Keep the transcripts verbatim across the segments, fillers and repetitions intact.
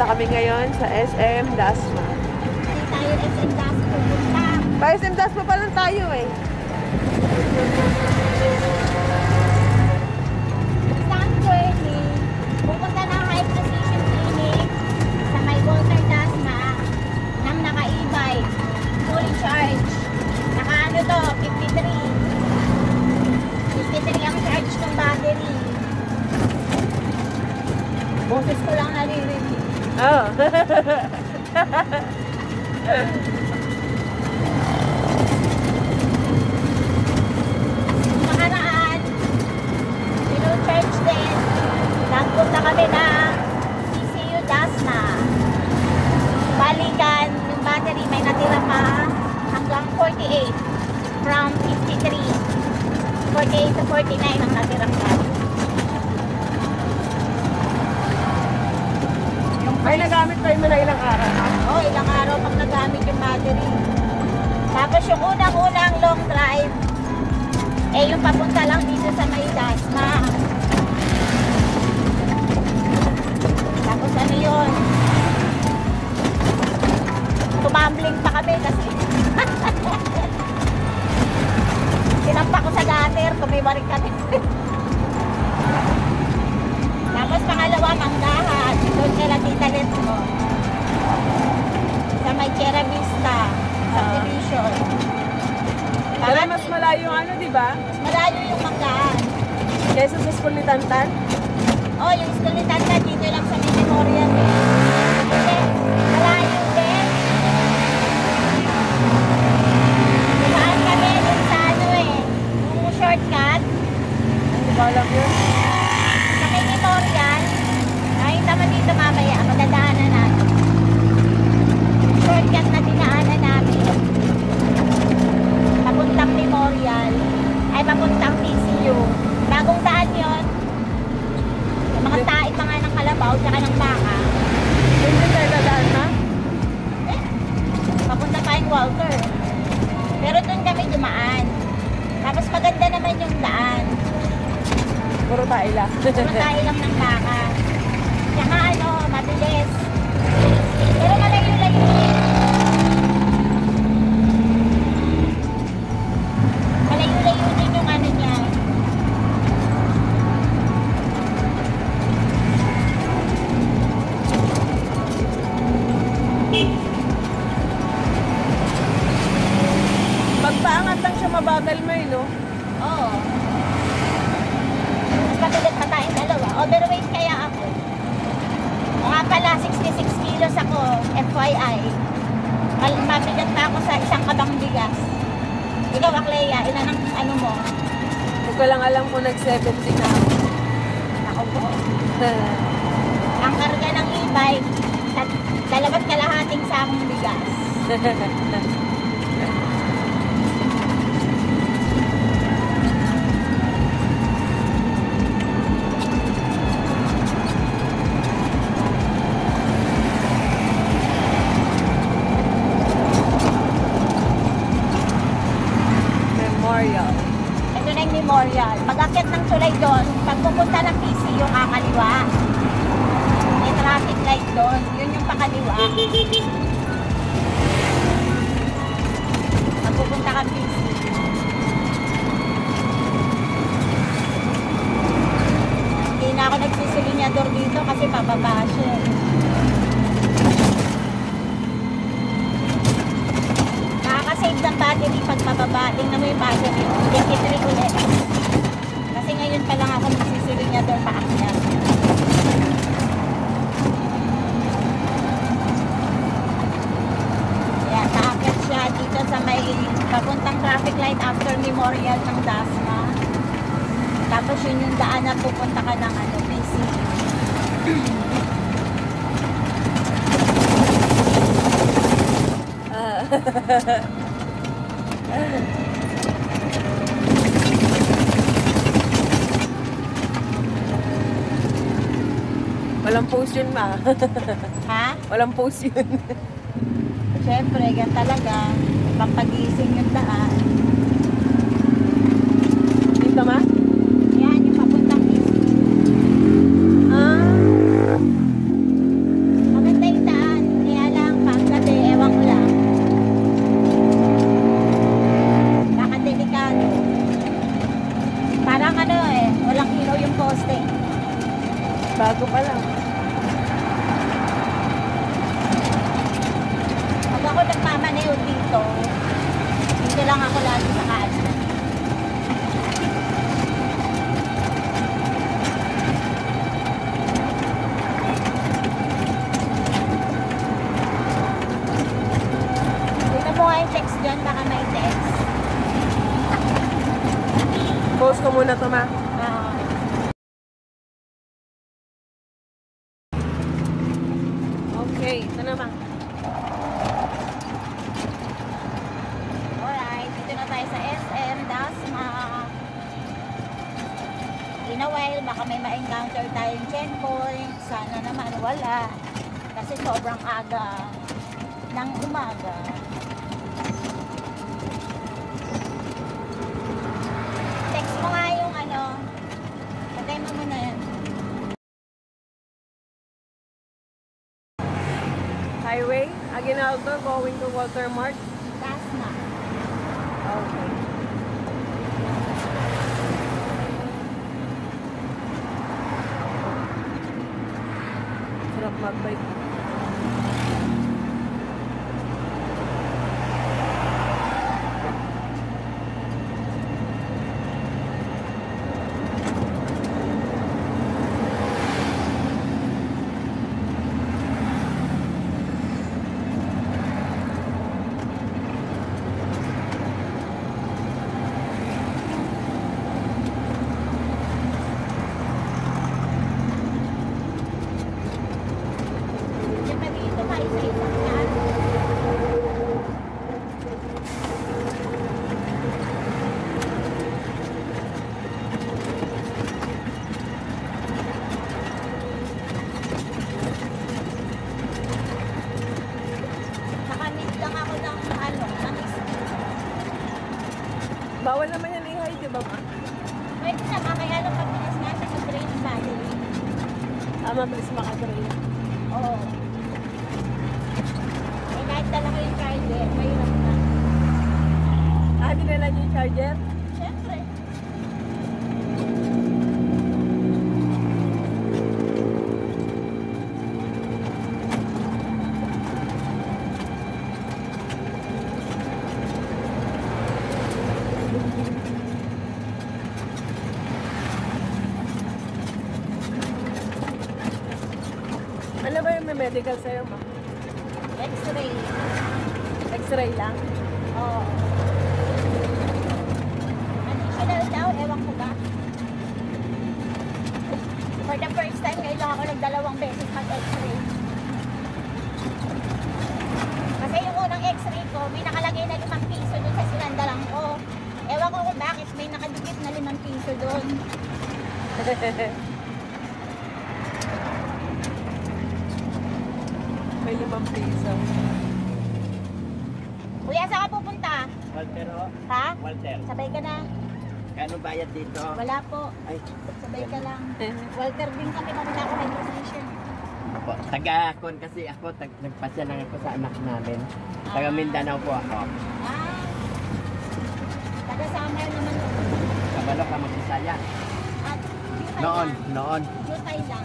Punta kami ngayon sa S M Dasma. Hindi tayo S M Dasma pupunta. Pa S M Dasma pa lang tayo eh. Sanctuary, pupunta ng high precision clinic sa may Walter Dasma nang naka-e-bike, fully charged. Naka ano to, fifty-three. fifty-three ang charge ng battery. Boses ko lang naririnig. Oh. Nakaraan, pino-charge din. Nagpunta kami ng C C U Dasma. Balikan, yung battery may natira pa hanggang forty-eight from fifty-three. forty-eight to forty-nine ang natirang battery. Ay, nagamit tayo mo na ilang araw. Oo, oh, ilang araw pag nagamit yung battery. Tapos yung unang-unang long drive, eh yung papunta lang dito sa may Dasma. Tapos ano yun? Tumambling pa kami kasi sinampa ko sa gutter, kumiwarik kami. Tapos pangalawa, Manggahan. Doon kaya Tita Letmo. Sa may Chera Vista. Subdivision. Pero mas malayo yung ano, di ba? Mas malayo yung Manggahan. Kaysa sa school ni Tantan? Oh, yung school ni Tanta dito lang sa may memorial. Kasi malayo din. Saan kami dun sa ano eh. Yung shortcut. Hindi ba alam yun? Sa may memorial. Nakita mo dito mamaya. Magdadaanan natin. Shortcut na dinaanan namin. Papuntang memorial. Ay, papuntang P C U. Bagong daan yun. Yung mga tait mga ng kalabaw tsaka ng baka. Hindi tayo dadaan na? Eh, papunta pa yung Walter. Pero doon kami dumaan. Tapos maganda naman yung daan. Puro tayo lang. Puro tayo lang ng baka. Tsaka ano, mabilis. Pero malayo-layo din. Malayo-layo din yung ano niya. Pagpaangat lang siya mabagal mo eh, no? Oo. Mas mabilis pa tayong dalawa. Overweight kaya ako. O nga pala, sixty-six kilos ako, F Y I. Mal- Mabigat pa ako sa isang kabang bigas. Ikaw, Akleya, ilan ang ano mo? Hindi ko lang alam kung nag-seventy na ako. Ako po. Ang karga ng e-bike, tat- dalawat kalahating sakong bigas. Memorial. Ito na yung memorial. Pag-akit ng tulay doon, pag pupunta ng P C yung kakaliwa. May traffic light doon. Yun yung pakaliwa. Pag pupunta ka P C. Hindi na ako nagsisilinyador dito kasi pababa siya. Nakaka-save ng battery pag pababa. Tingnan mo yung battery. fifty-three ulit. Kasi ngayon pa lang ako nagsisilinyador paakyat. Yan, paakyat siya dito sa may papuntang traffic light after memorial ng Dasma. Tapos yun yung daan na pupunta ka ng ano, P C. Walang post yun, ma. Ha? Walang post yun. Siyempre, gan talaga. Pampagising yung daan. Dito, ma? Yan, yung papuntang P C. Ah. Maganda na to, ma. Ah. Okay, ito na, ma. Alright, dito na tayo sa S M Dasma. In a while, baka may ma-encounter tayong checkpoint. Sana naman wala. Kasi sobrang aga ng umaga. Text mo nga yung ano. Patay mo muna yan. Highway, Aguinaldo, going to Watermark. Dasma. Okay. Sarap mag-bike. Diyan pa dito, may isa-isang yan. Nakamit lang ako ng ano, ng isa. Bawal naman yan i-hide, di ba, ma? Pwede naman, kaya lang pagbilis nga siya sa drain battery. Ah, mabilis makatrain. Oo. Eh, kahit dala ko yung charger, mahirap na. Ah, dinala niyo yung charger? Siyempre. Ano ba yung may medical sa'yo, ma? X-ray. X-ray lang? Oo. Additional daw, ewan ko ba? For the first time, ngayon lang ako nagdalawang beses mag-x-ray. Kasi yung unang x-ray ko, may nakalagay na limang piso dun sa sinandalang ko. Ewan ko kung bakit may nakadikit na limang piso dun. May limang piso. Kuya, saan ka pupunta? Walter, oh. Ha? Walter. Sabay ka na. Kano bayad dito? Wala po. Ay, Sabay ka lang. Walter din kami kami na ako may position. po. Taga-kon kasi ako, tag nagpasya lang ako sa anak namin. Taga Mindanao po ako. Ah. Taga-summer naman po. Kabalo ka mag-Bisaya. At Jutay Noon, lang. noon. Jutay lang.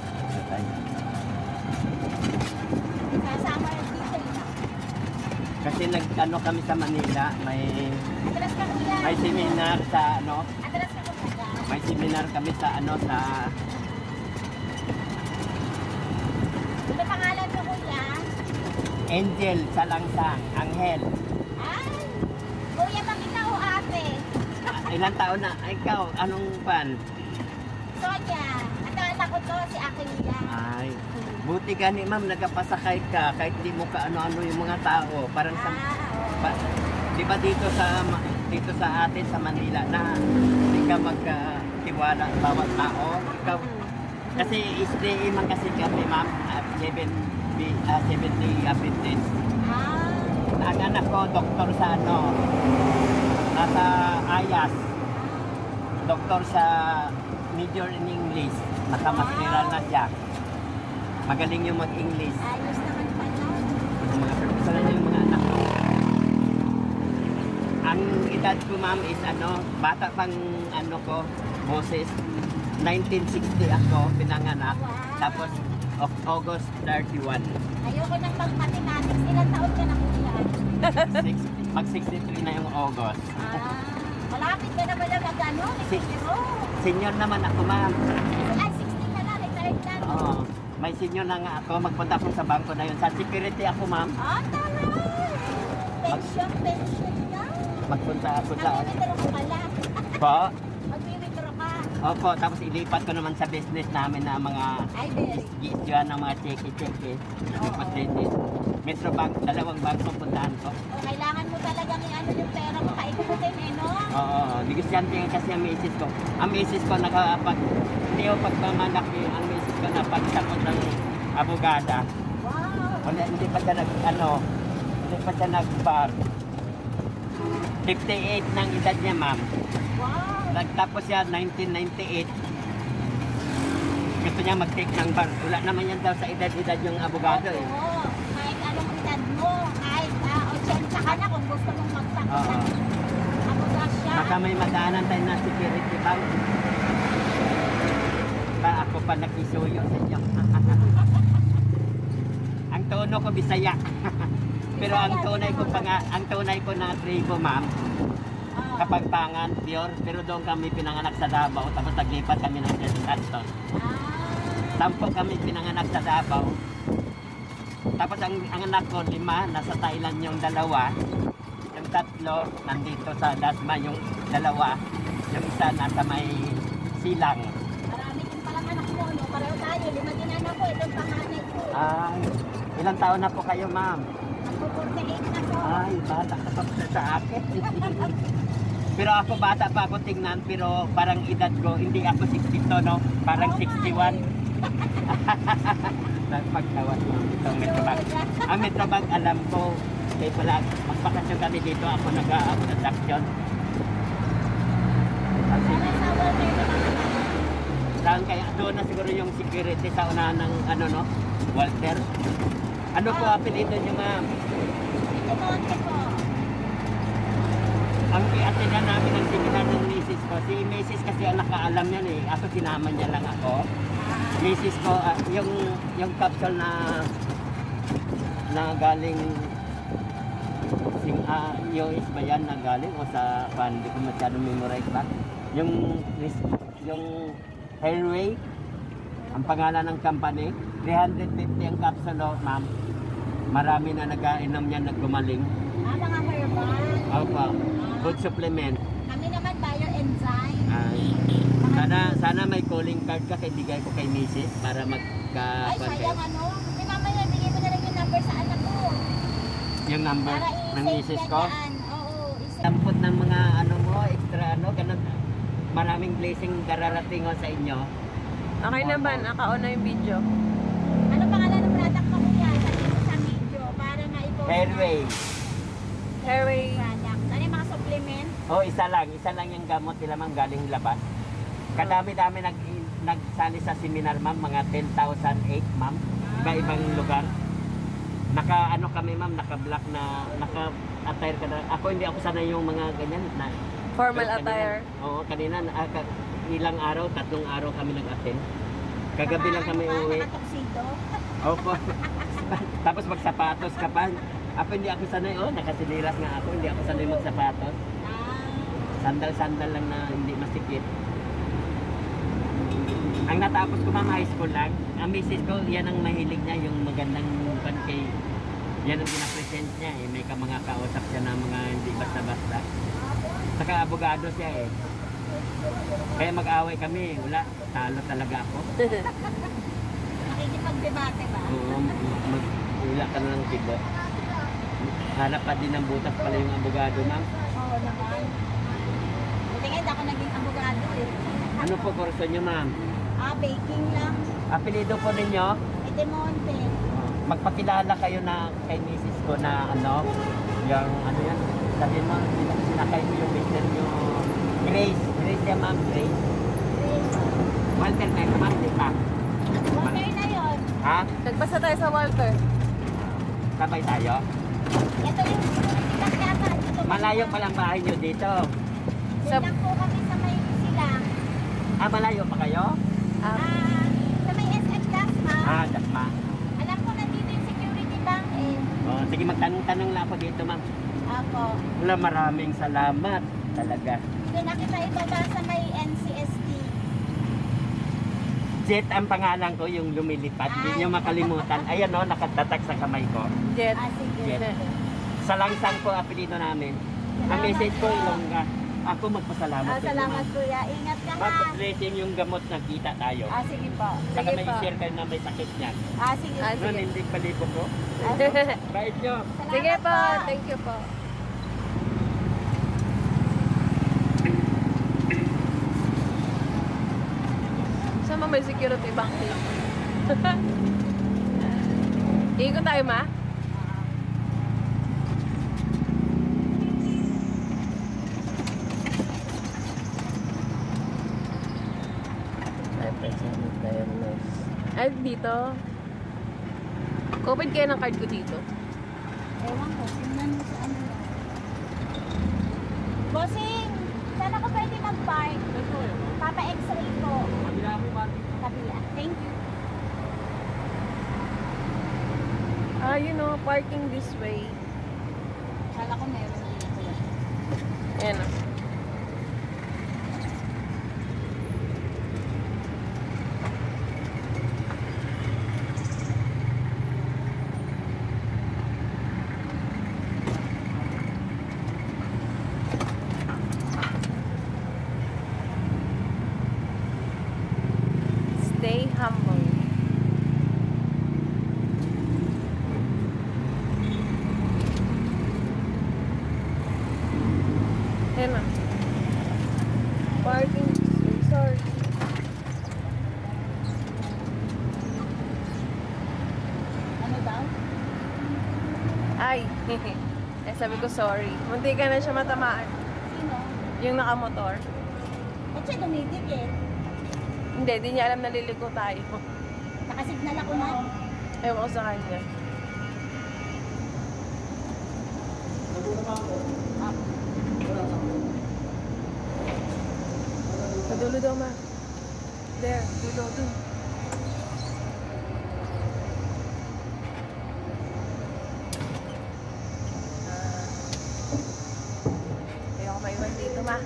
Sa summer, Jutay lang. Kasi nag-ano kami sa Manila, may Atras ka kuya. may seminar sa ano, Atras ka kuya. may seminar kami sa ano sa Ano pangalan mo kuya? Angel sa Langsang, Angel. Ay. Kuya, makita o ate? Ah, ilang taon na? Ay, ikaw, anong pan? Sonia. At ang anak ko to, si Akila. Ay, buti gani ma'am, nagkapasakay ka kahit di mo ka ano-ano yung mga tao. Parang sa, Ah, oo. pa, di ba dito sa dito sa atin sa Manila na hindi ka magkatiwala sa bawat tao. Ikaw, kasi isday man kasi kami ma'am, at seven, uh, seventy Adventist. Ah. Ang anak ko, doktor sa ano, nasa Ayas. Doktor sa major in English. Nakamasteral na siya. Magaling yung mag-English. Ayos naman pala. Yung mga professor na yung mga anak ko. Ang edad ko ma'am is ano, bata pang ano ko, boses. nineteen sixty ako, pinanganak. Wow. Tapos Au- August thirty-one. Ayoko nang mag-mathematics. Ilang taon ka na kuya? Six, mag sixty-three na yung August. Ah. Malapit ka na pala mag-ano? Si- Oh. Senior naman ako ma'am. Ay, sixty ka na. Retired na. Oo. May senior na nga ako. Magpunta ako sa bangko na yun. Sa security ako ma'am. Ah, tama. Pension, pension na. Magpunta ako sa... Nag-withdraw ka pala. Po? Mag-withdraw ka. Opo, tapos ilipat ko naman sa business namin na mga Ay, very. gisyan ng mga cheque-cheque. Tapos din din. Metro Bank, dalawang bangko puntahan ko. O, kailangan mo talagang i-ano yung pera mo, paikutin eh, no? Oo, negosyante kasi ang misis ko. Ang misis ko nakapag, hindi ko pagmamanak yung ang misis ko na pagsakot ng abogada. Wow! Wala, hindi pa siya nag, ano, hindi pa siya nag-bar. fifty-eight ng edad niya, ma'am. Wow! Nagtapos siya nineteen ninety-eight. Gusto niya mag-take ng bar. Wala naman yan daw sa edad-edad yung abogado eh. Oo, kahit anong edad mo, kahit uh, eighty ka na kung gusto mong magtakot Oo. ng abogasya. Baka may madaanan tayo na security bank. Ba ako pa nakisuyo sa inyo. Ang tono ko Bisaya. Pero ang tunay ko pa nga, ang tunay ko na tribo, ma'am, Oo. kapag pangan, pure, pero doon kami pinanganak sa Davao, tapos naglipat kami ng Anton. Ah, Sampo kami pinanganak sa Davao. Tapos ang, ang anak ko, lima, nasa Thailand yung dalawa. Yung tatlo, nandito sa Dasma, yung dalawa. Yung isa, nasa may silang. marami din palang anak mo, no? Pareho tayo, lima din anak ko, itong panganay ko. Ay, ilang taon na po kayo, ma'am? forty-eight na ko. Ay, bata ka pa po sa akin. Pero ako bata pa ako tingnan, pero parang edad ko, hindi ako sixty-two, no? Parang Oo, sixty-one. Nagpagtawad mo itong Metrobag. Ang Metrobag, alam ko, kaya pala, magbakasyon kami dito, ako nag-a-abduction. Kasi, Para sa water na naman. saan kaya, doon na siguro yung security sa unahan ng, ano, no? Walter. Ano po apelido niyo, ma'am? Ito monte po. Ang i-attendan namin ang seminar ng misis ko. Si misis kasi ang nakaalam yan eh. Ako sinama niya lang ako. Misis ko, ah, yung yung capsule na na galing sing ah, U S ba yan na galing o sa pan, hindi ko masyadong memorize ba? Yung yung Hairway, ang pangalan ng company, three hundred fifty ang capsule, oh, ma'am. Marami na nag-ainom yan, naggumaling. Ah, mga herbal. Opo, food supplement. Kami naman bio-enzyme. Ay, sana, sana may calling card ka kay bigay ko kay misis para magka... Ay, sayang ano. Hindi mamaya, bigay mo na lang yung number sa anak ko. Yung number Para ng i-save misis niya ko. yan. Oo, i-save. Tampot ng mga ano mo, extra ano, ganun. Maraming blessing dararating o sa inyo. Okay naman, naka-on na yung video. Ano pangalan ng product mo kuya? Sabihin mo sa video para ma-i-post Hairway. Hairway. product. Ano yung mga supplement? Oh, isa lang. Isa lang yung gamot nila ma'am galing labas. Kadami-dami nag nagsali sa seminar ma'am, mga ten thousand eight ma'am. Iba-ibang lugar. Naka ano kami ma'am, naka-black na, naka-attire ka na. Ako hindi ako sanay yung mga ganyan na Formal kanina- attire. Oo, kanina ah, ka- ilang araw, tatlong araw kami nag-attend. Kagabi lang kami Naka- uwi. Naka-tuxedo? Opo. Tapos magsapatos ka pa. Ako hindi ako sanay, oh, nakasiliras nga ako, hindi ako sanay magsapatos. Ah, Sandal-sandal lang na hindi masikip. Ang natapos ko ma'am, high school lang. Ang misis ko, yan ang mahilig niya, yung magandang pankay. Yan ang pinapresent niya eh. May ka mga kausap siya na mga hindi basta-basta. Saka abogado siya eh. Kaya mag-away kami, wala, talo talaga ako. nakikipag-debate ba? Oo, mag, wala ka na lang tibo. Hanap pa din ng butas pala yung abogado ma'am. Oo naman. Buti nga hindi ako naging abogado eh. Ano po kurso niyo ma'am? Ah, baking lang. Apelido po ninyo? Itemonte. Magpakilala kayo na kay misis ko na ano, yung ano yan, sabihin mo, sinakay mo yung mister nyo, Grace, Grace yan ma'am, Grace. Walter na yung ma'am, di pa. Water na yun. Ha? Nagbasa tayo sa Walter. Sabay tayo? Ito yung ilang yata. Dito Malayo pa lang bahay nyo dito. Diyan Sa- lang po kami sa may silang. Ah, malayo pa kayo? Ah, Ah, sa may S F Dasma. Ah, dasma. Alam ko nandito yung security bank eh. Oh, sige, magtanong-tanong lang ako dito ma'am. Ako. Wala, maraming salamat talaga. Doon na kita ibaba sa may N C S T. Jet ang pangalan ko, yung lumilipad. Hindi nyo makalimutan. Ayan o, nakatatak sa kamay ko. Jet. Ah, sige. Jet. Sa langsang ko, apelido namin. Ang message ko, Ilongga. ako magpasalamat. Ah, sa inyo, salamat ma'am. kuya. Ingat ka ha. Pag-blessing yung gamot na kita tayo. Ah, sige po. Saka sige may po. share kayo na may sakit niyan. Ah, sige. Ah, Noon, sige. hindi balibo ko. Bait nyo. Salamat Sige po, thank you po. Saan ba may security bank dito? Ikot tayo, ma? Ay, present tayo, nice. Ay, dito. Covid kayo ng card ko dito. Ewan ko, tingnan mo sa ano lang. Bossing, saan ako pwede mag-park? Papa-x-ray ko. Kabila. Thank you. Ah, you know, parking this way. Kala ko meron dito. Ayan o. Stay humble. Ayan na. Parking. Sorry. Ano daw? Ay. eh, sabi ko sorry. Munti ka na siya matamaan. Sino? Yung nakamotor. Ba't siya dumidikit? Hindi, di niya alam na liliko tayo. Nakasignal ako na. Ewan ko sa kanya. Sa dulo daw, ma. There, dulo, dun. Ah. Ayoko maiwan dito, ma.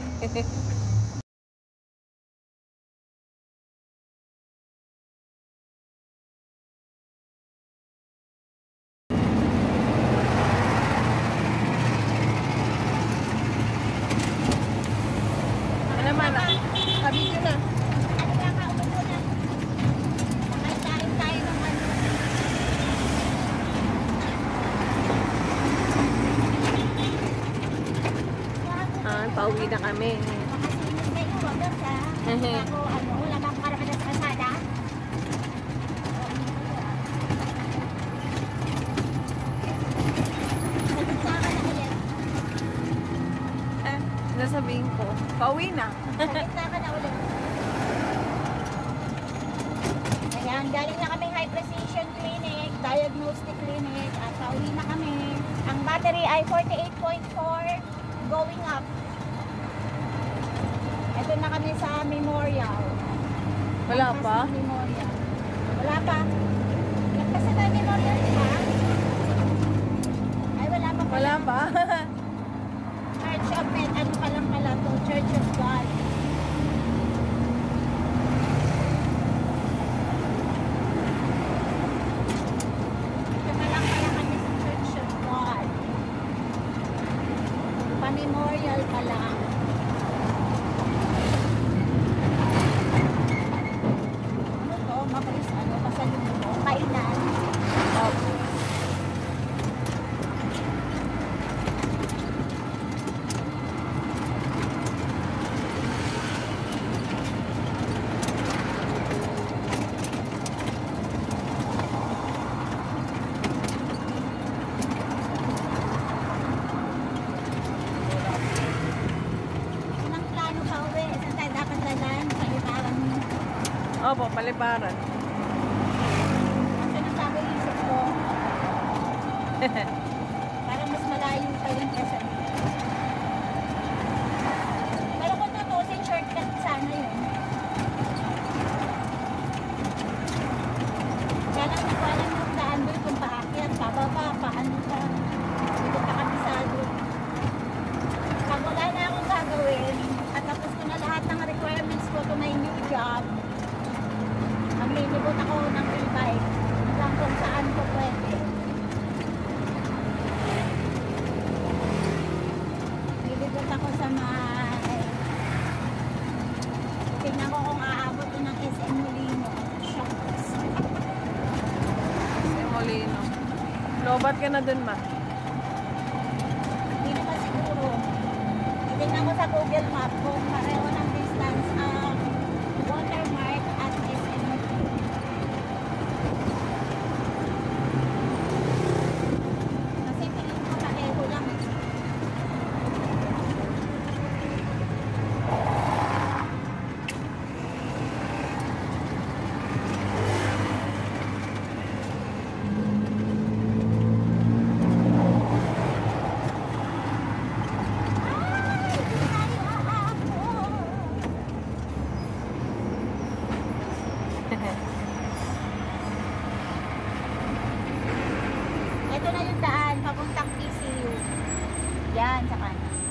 Ano naman, ah? Sabi ko na. Ano ba ka? Upo na. Nakain tayo ng ano. Ah, pauwi na kami. Makasinod kayo, wag lang sa. Ako, ano, wala ba akong karapatan sa kasada? Nagkita ka na ulit. Eh, nasabihin ko, pauwi na. Nagkita ka na ulit. Ayan, galing na kami high precision clinic, diagnostic clinic, at pauwi na kami. Ang battery ay forty-eight point four, going up. Ito na kami sa Memorial. Wala pa? Lampas ng Memorial. Wala pa. Lampas na tayo Memorial, di ba? Ay, wala pa pala. Wala pa? Church of Med, ano pa lang pala to? Church of God. Ito pa lang pala kami sa Church of God. Pa-memorial pa lang. Ano to? Makalis, ano? Pasalubong. Kainan. Unang plano pa uwi. Saan tayo dapat dalan? Paliparan mo. Opo, paliparan. Kasi nasabi yung isip ko. Parang mas malayo pa rin kasi. Pero kung tutusin, shortcut sana yun. Kaya lang hindi ko alam yung daan doon kung paakyat, pababa, paano pa. Dito pa kami sa doon. Pag wala na akong gagawin, at tapos ko na lahat ng requirements ko to my new job, maglilibot ako ng e-bike hanggang kung saan ko pwede. Molino. Lobat ka na dun, ma. Hindi naman siguro. Tingnan ko sa Google Map kung pareho ng distance ang Watermark at S M. Kasi tingin ko pareho lang. Ito na yung daan, papuntang P C U. Yan, sa kanan.